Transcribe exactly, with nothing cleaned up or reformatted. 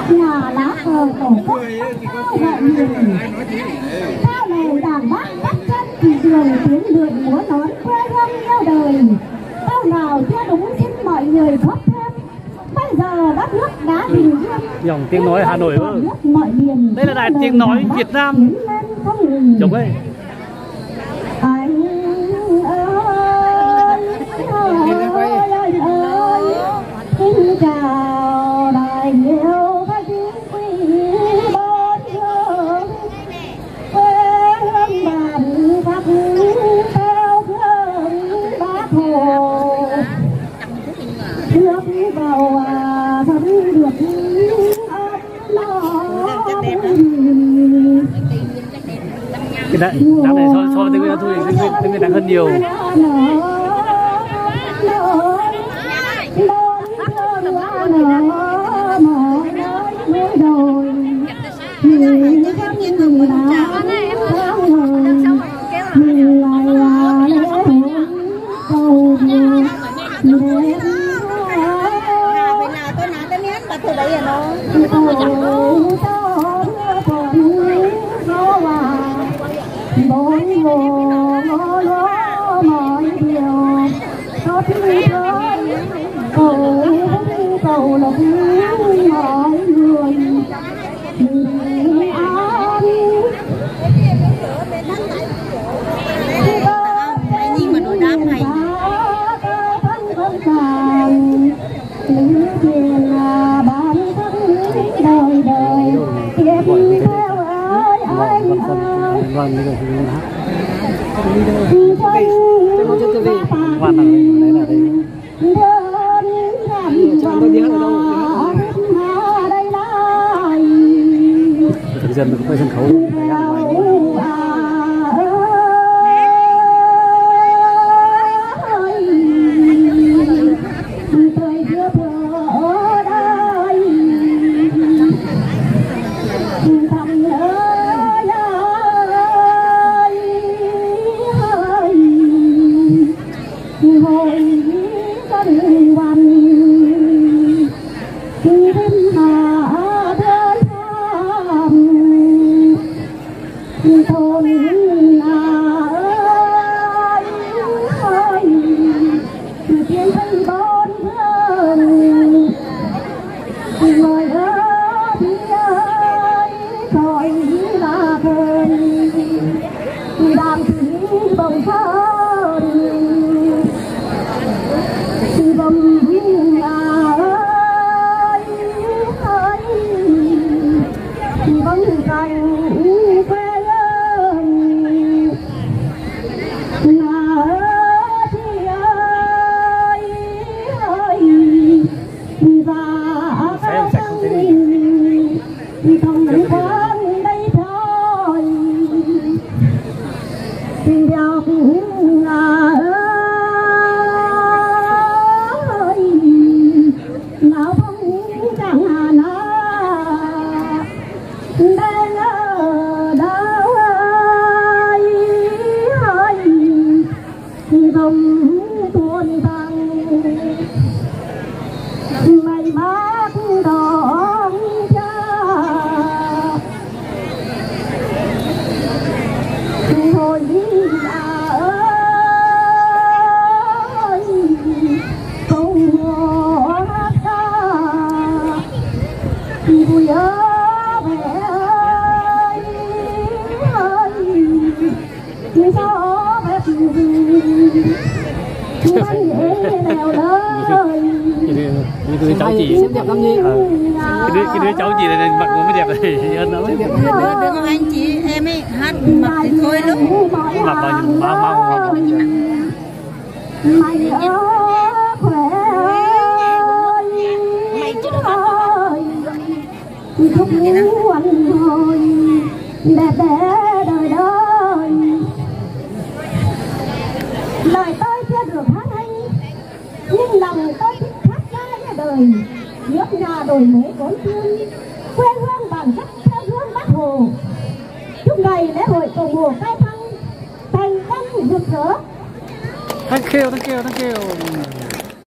nhà lá cờ tổ quốc cao vạn miền, cao này đàn bác bắt chân thì đường tiếng lượn múa nón quê hương yêu đời. Câu nào chưa đúng xin mọi người góp thêm. Bây giờ đất nước đã bình yên. Dòng tiếng nói Hà Nội ơ. Đây là đài tiếng nói Việt Nam. Giống ấy. Anh ơi, ơi, ơi, ơi, xin chào đại yêu các chính quý bốn phương. Quê hương bản khắc theo gương Bác Hồ. Nước vào à, thấm được ấm lo. Cái này, đám này so, so với tiếng Việt thôi, tiếng Việt nặng hơn nhiều. Bốn mùa ngó lúa mọi điều có thứ ơi cầu cầu lộc mọi người bình an. Nhìn mà nó đáp hay những tiền là bán đời đời tiếp theo ơi anh ơi. Vâng, bây giờ thì mình hát. Ngoan là đấy là đấy. Thực dân cũng quay sân khấu. Cái đứa cháu chị xem đẹp lắm nhỉ. Cái đứa, cái đứa cháu chị này mặc cũng mới đẹp này hơn lắm. Đứa con anh chị em ấy hát mặc thì thôi lúc mặc vào những bao bao mày ơi khỏe ơi mày chưa được hát không muốn anh thôi đẹp đẽ đời đời. Lời tôi chưa được hát hay nhưng lòng tôi thích hát ra đời. Nước nhà đổi mới bốn phương, quê hương bản sắc theo hướng Bác Hồ. Chúc ngày lễ hội cầu mùa khai thăng thành công rực rỡ. Thank you, thank you, thank you.